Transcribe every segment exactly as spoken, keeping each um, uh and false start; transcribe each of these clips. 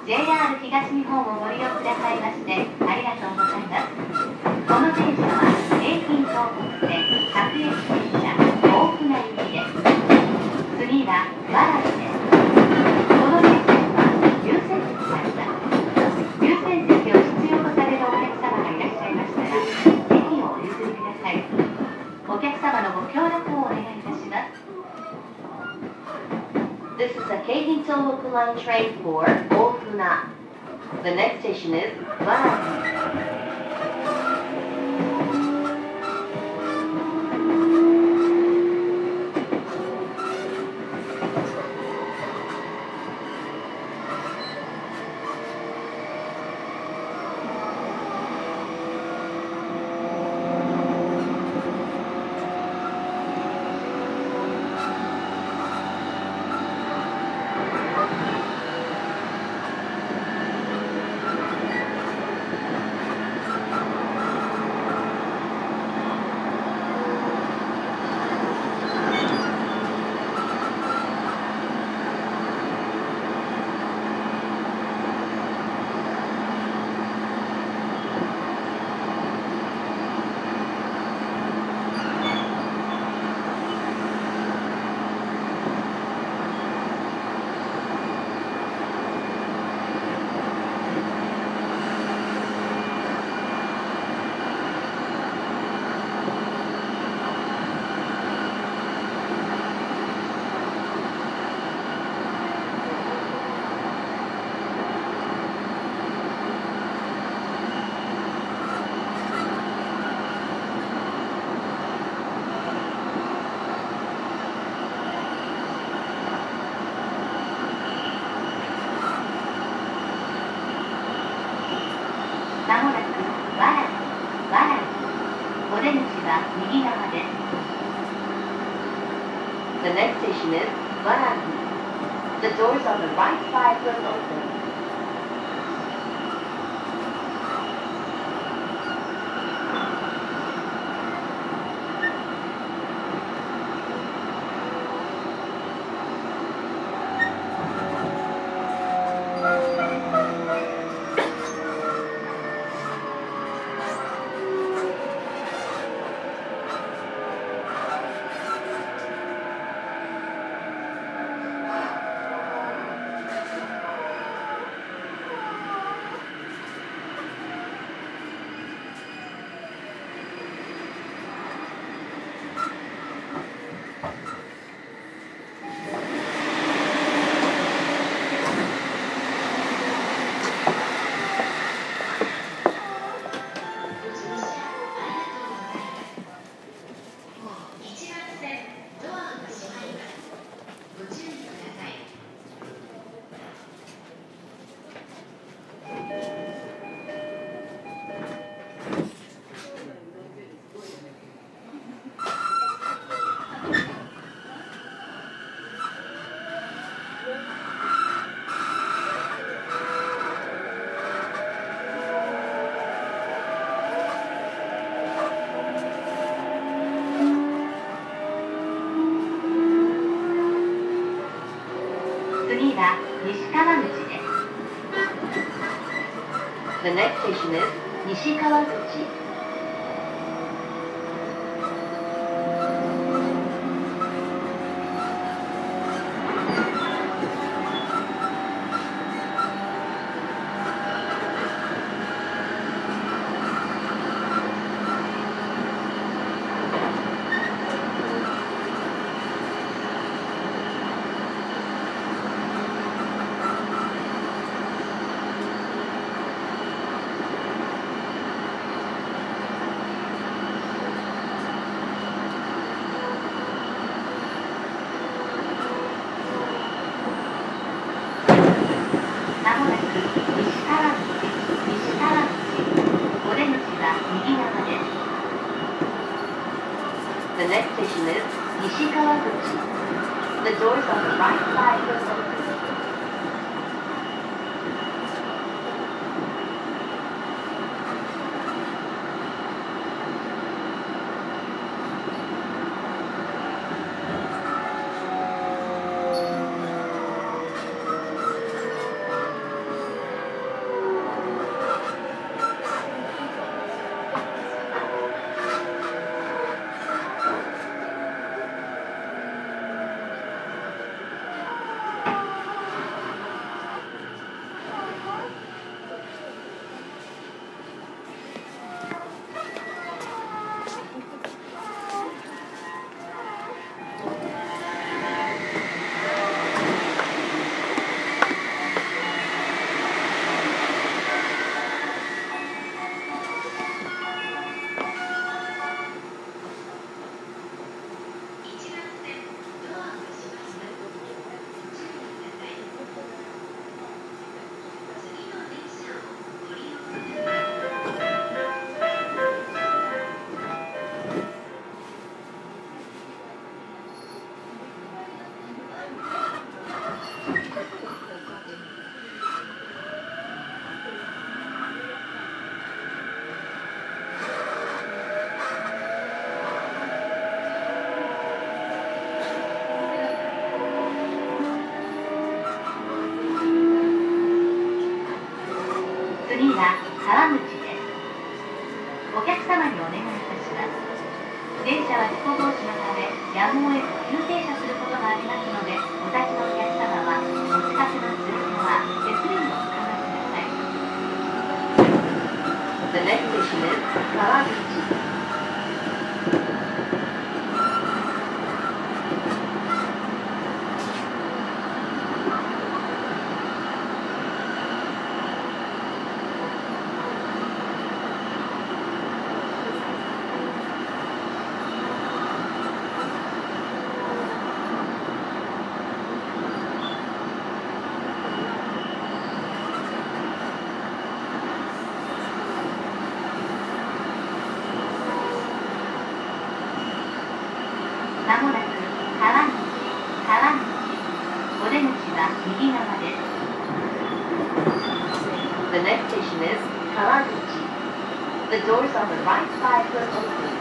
ジェイアール 東日本をご利用くださいましてありがとうございます。この電車は京浜東北線各駅停車大船行きです。次は蕨です。この電車には優先席があります。優先席を必要とされるお客様がいらっしゃいましたら席をお譲りください。お客様のご協力をお願いいたします。This is a Keihin Tohoku Line train for Ofuna. The next station is Warabi.まもなく蕨、蕨。お出口は右側です。The next station is Warabi. The doors on the right side will open. 次は西川口です。The next station is 西川口。The next station is Nishikawaguchi. The doors on the right side will open. 「 は川口です。お客様にお願いいたします。電車は事故防止のためやむを得ず急停車することがありますので、お立ちのお客様はお近くの通路は手すりにお使いください。The next station is 川口。まもなく川口、川口。お出口は右側です。The next station is 川口。The doors on the right side will open.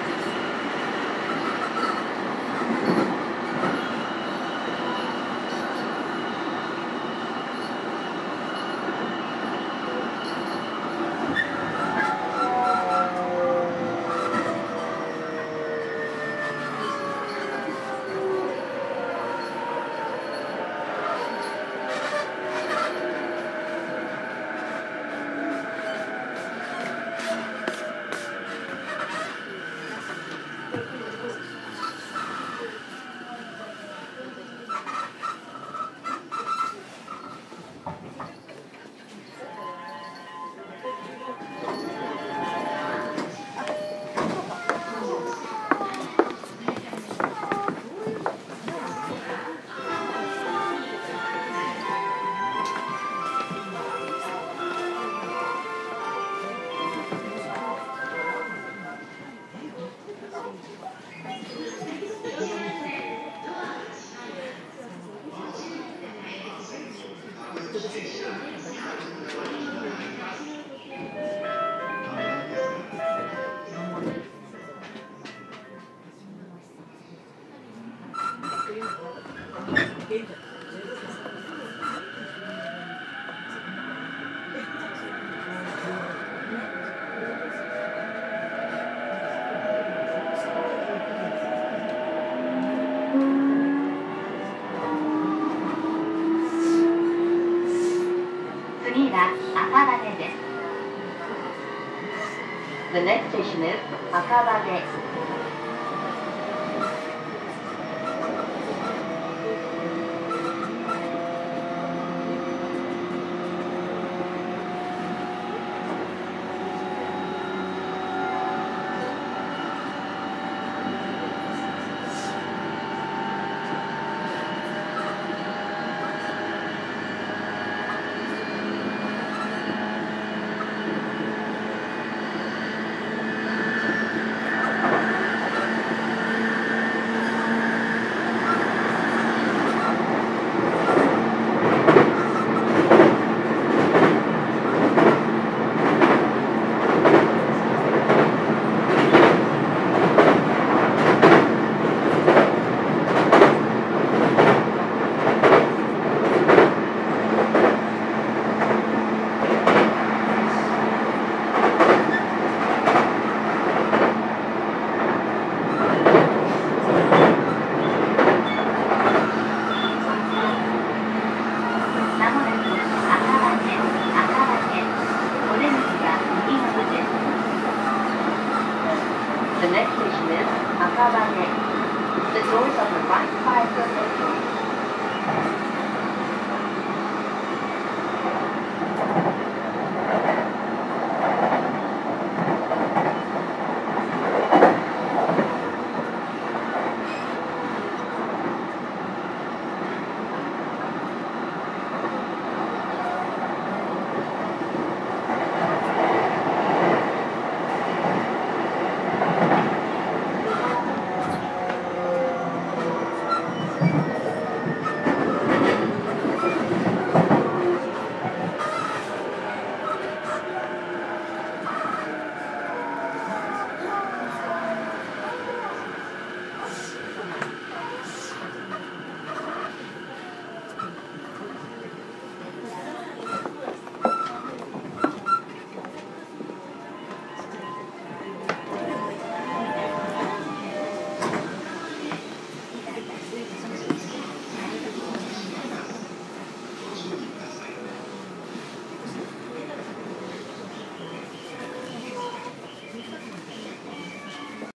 次は赤羽です。The next station is 赤羽。